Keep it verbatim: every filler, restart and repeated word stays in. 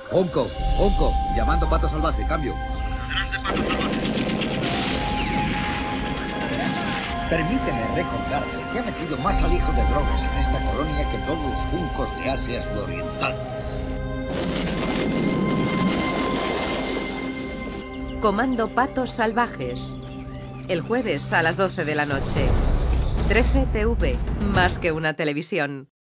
Junco, Junco, llamando Pato Salvaje, cambio. Adelante, Pato Salvaje. Permíteme recordarte que ha metido más alijo de drogas en esta colonia que todos los juncos de Asia Sudoriental. Comando Patos Salvajes. El jueves a las doce de la noche. trece T V, más que una televisión.